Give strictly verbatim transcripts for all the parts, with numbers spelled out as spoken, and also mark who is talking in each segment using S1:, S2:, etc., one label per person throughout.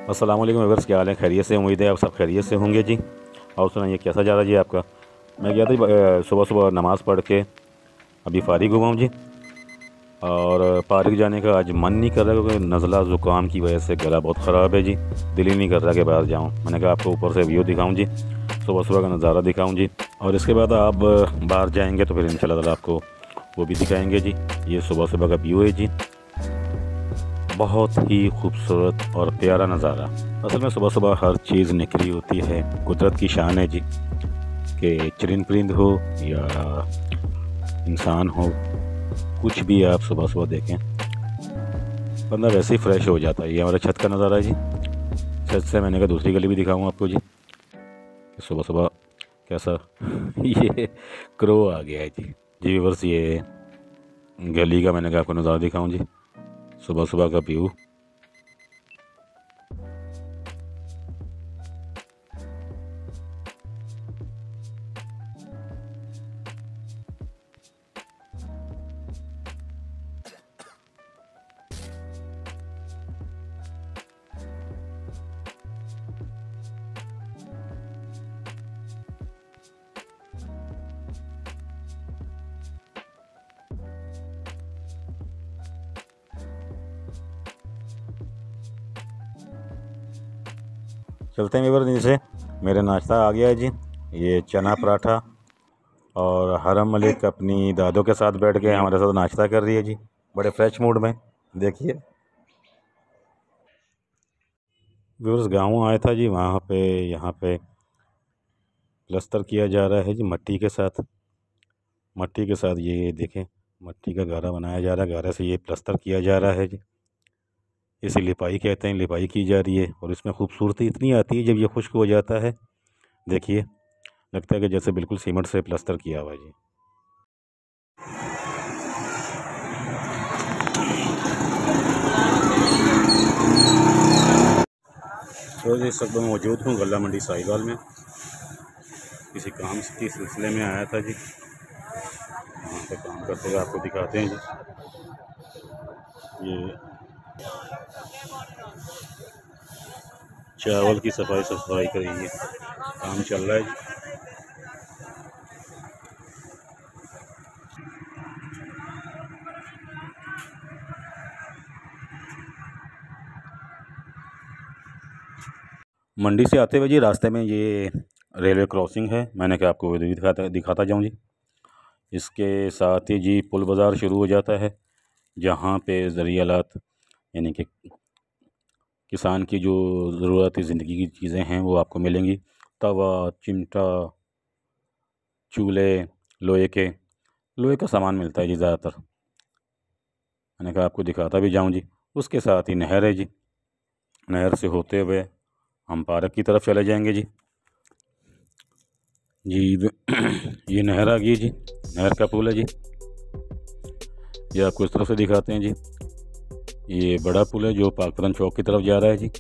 S1: अस्सलाम वालेकुम व्यूअर्स, क्या हाल है? खैरियत से? उम्मीद है आप सब खैरियत से होंगे जी। और सुनाइए कैसा जा रहा है जी आपका? मैं गया था सुबह सुबह नमाज़ पढ़ के अभी फ़ारिग हुआ हूँ जी। और पार्क जाने का आज मन नहीं कर रहा क्योंकि नज़ला ज़ुकाम की वजह से गला बहुत ख़राब है जी। दिल ही नहीं कर रहा कि बाहर जाऊँ। मैंने कहा आपको ऊपर से व्यू दिखाऊँ जी, सुबह सुबह का नज़ारा दिखाऊँ जी, और इसके बाद आप बाहर जाएंगे तो फिर इंशाल्लाह ताला आपको वो भी दिखाएंगे जी। ये सुबह सुबह का व्यू है जी, बहुत ही खूबसूरत और प्यारा नज़ारा। असल में सुबह सुबह हर चीज़ निखरी होती है, कुदरत की शान है जी। कि चरिंद परिंद हो या इंसान हो, कुछ भी आप सुबह सुबह देखें बंदा वैसे ही फ्रेश हो जाता है। ये हमारे छत का नज़ारा है जी। छत से मैंने कहा दूसरी गली भी दिखाऊँ आपको जी कि सुबह सुबह कैसा ये क्रो आ गया है जी। जी व्यूअर्स, ये गली का मैंने कहा आपको नज़ारा दिखाऊँ जी, सुबह सुबह का व्यू। चलते हैं व्यूअर्स, नीचे मेरा नाश्ता आ गया है जी। ये चना पराठा और हरम मलिक अपनी दादों के साथ बैठ के हमारे साथ नाश्ता कर रही है जी, बड़े फ्रेश मूड में। देखिए व्यूअर्स, गाँव आया था जी, वहाँ पे यहाँ पे प्लस्तर किया जा रहा है जी मट्टी के साथ। मट्टी के साथ ये देखें, मट्टी का गारा बनाया जा रहा है, गारे से ये प्लस्तर किया जा रहा है जी। इसे लिपाई कहते हैं, लिपाई की जा रही है। और इसमें खूबसूरती इतनी आती है जब ये खुश्क हो जाता है, देखिए लगता है कि जैसे बिल्कुल सीमेंट से प्लस्तर किया हुआ है जी। तो इस वक्त मैं मौजूद हूँ गल्ला मंडी साहिवाल में, किसी काम के सिलसिले में आया था जी। वहाँ पे काम करते हुए आपको दिखाते हैं जी। ये चावल की सफाई सफाई करेंगे, काम चल रहा है जी। मंडी से आते हुए जी रास्ते में ये रेलवे क्रॉसिंग है, मैंने कहा आपको दिखाता दिखाता जाऊँ जी। इसके साथ ही जी पुल बाज़ार शुरू हो जाता है, जहाँ पे ज़रियालात यानी कि किसान की जो ज़रूरत ज़िंदगी की चीज़ें हैं वो आपको मिलेंगी। तवा, चिमटा, चूल्हे, लोहे के लोहे का सामान मिलता है जी ज़्यादातर। मैंने कहा आपको दिखाता भी जाऊँ जी। उसके साथ ही नहर है जी, नहर से होते हुए हम पार्क की तरफ चले जाएंगे जी। जी ये नहर आ गई जी, नहर का पुल है जी। ये आपको इस तरफ से दिखाते हैं जी। ये बड़ा पुल है जो पाकपतन चौक की तरफ जा रहा है जी।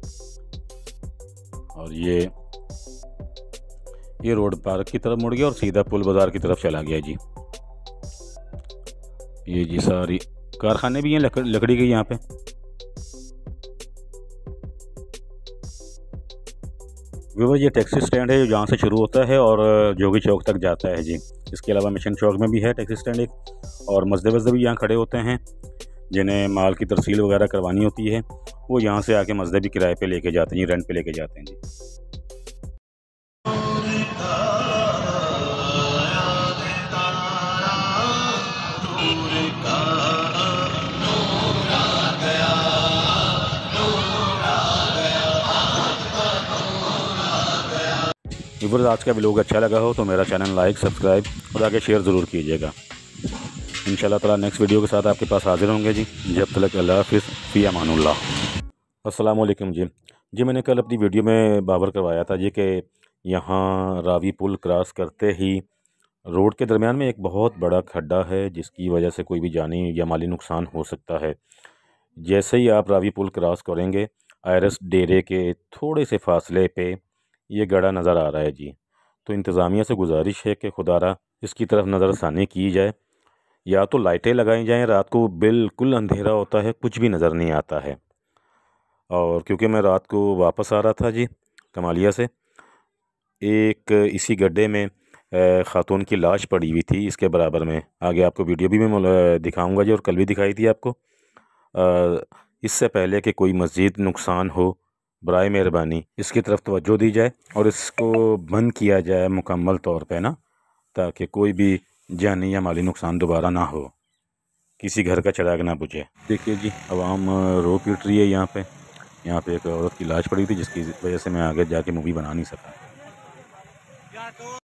S1: और ये ये रोड पार्क की तरफ मुड़ गया और सीधा पुल बाज़ार की तरफ चला गया जी। ये जी सारी कारखाने भी हैं लकड़, लकड़ी के यहाँ पे। व्यूअर्स, ये टैक्सी स्टैंड है जहाँ से शुरू होता है और जोगी चौक तक जाता है जी। इसके अलावा मिशन चौक में भी है टैक्सी स्टैंड एक, और मस्जिद वस्जिद भी यहाँ खड़े होते हैं। जिन्हें माल की तरसील वगैरह करवानी होती है वो यहाँ से आके मस्जिद भी किराए पे लेके जाते हैं, रेंट पे लेके जाते हैं जी। व्यूअर्स, आज का व्लॉग अच्छा लगा हो तो मेरा चैनल लाइक, सब्सक्राइब और आगे शेयर ज़रूर कीजिएगा। इंशाल्लाह ताला नेक्स्ट वीडियो के साथ आपके पास हाजिर होंगे जी। जब तक अल्लाह हाफ़िज़, फ़ी अमानुल्लाह। अस्सलाम वालेकुम जी। जी मैंने कल अपनी वीडियो में बावर करवाया था जी कि यहाँ रावी पुल क्रॉस करते ही रोड के दरमियान में एक बहुत बड़ा खड्डा है, जिसकी वजह से कोई भी जानी या माली नुकसान हो सकता है। जैसे ही आप रावी पुल क्रॉस करेंगे, आयरस डेरे के थोड़े से फासले पे ये गड़ा नज़र आ रहा है जी। तो इंतज़ामिया से गुजारिश है कि खुदारा इसकी तरफ नज़रसानी की जाए, या तो लाइटें लगाई जाएं। रात को बिल्कुल अंधेरा होता है, कुछ भी नज़र नहीं आता है। और क्योंकि मैं रात को वापस आ रहा था जी कमालिया से, एक इसी गड्ढे में ख़ातून की लाश पड़ी हुई थी इसके बराबर में। आगे आपको वीडियो भी मैं दिखाऊंगा जी, और कल भी दिखाई थी आपको। इससे पहले कि कोई मज़ीद नुकसान हो, बराए मेहरबानी इसकी तरफ तवज्जो दी जाए और इसको बंद किया जाए मुकम्मल तौर पे ना, ताकि कोई भी जानी या माली नुकसान दोबारा ना हो, किसी घर का चिराग ना बुझे। देखिए जी आवाम रो पीट रही है यहाँ पे। यहाँ पे एक औरत की लाश पड़ी थी जिसकी वजह से मैं आगे जाके मूवी बना नहीं सका।